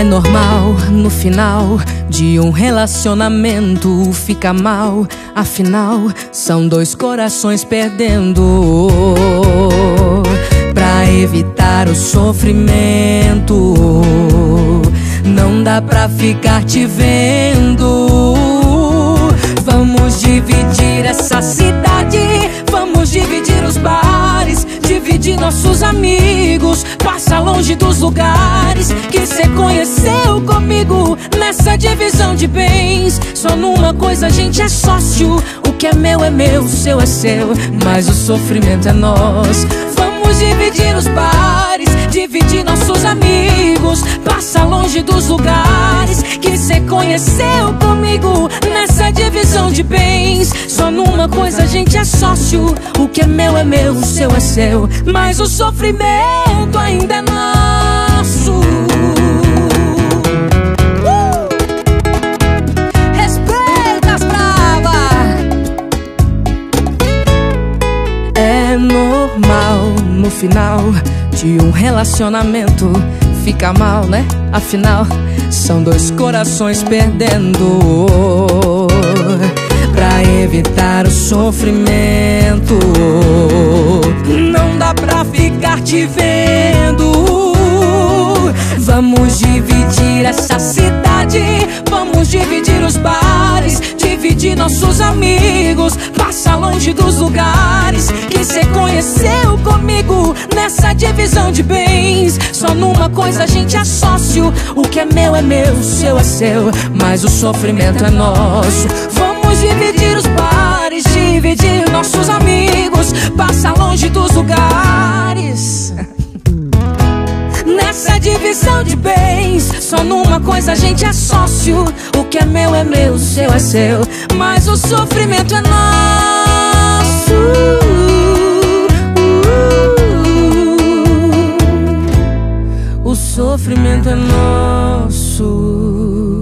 É normal, no final de um relacionamento fica mal. Afinal, são dois corações perdendo. Pra evitar o sofrimento, não dá pra ficar te vendo. Vamos dividir essa cidade, vamos dividir os bares, dividir nossos amigos, passa longe dos lugares que cê conheceu comigo. Nessa divisão de bens, só numa coisa a gente é sócio: o que é meu, o seu é seu, mas o sofrimento é nosso. Vamos dividir os bares, dividir nossos amigos, passa longe dos lugares que cê conheceu comigo. Nessa divisão de bens, só numa coisa a gente é sócio: o que é meu, o seu é seu, mas o sofrimento ainda é nosso. Respeita as bravas. É normal, no final de um relacionamento fica mal, né? Afinal, são dois corações perdendo. Pra evitar o sofrimento, não dá pra ficar te vendo. Vamos dividir essa cidade, vamos dividir os bares, dividir nossos amigos, passa longe dos lugares que cê conheceu comigo. Nessa divisão de bens, só numa coisa a gente é sócio: o que é meu, o seu é seu, mas o sofrimento é nosso. Vamos dividir os bares, dividir nossos amigos, passa longe dos lugares. Nessa divisão de bens, só numa coisa a gente é sócio: o que é meu, o seu é seu, mas o sofrimento é nosso. O sofrimento é nosso.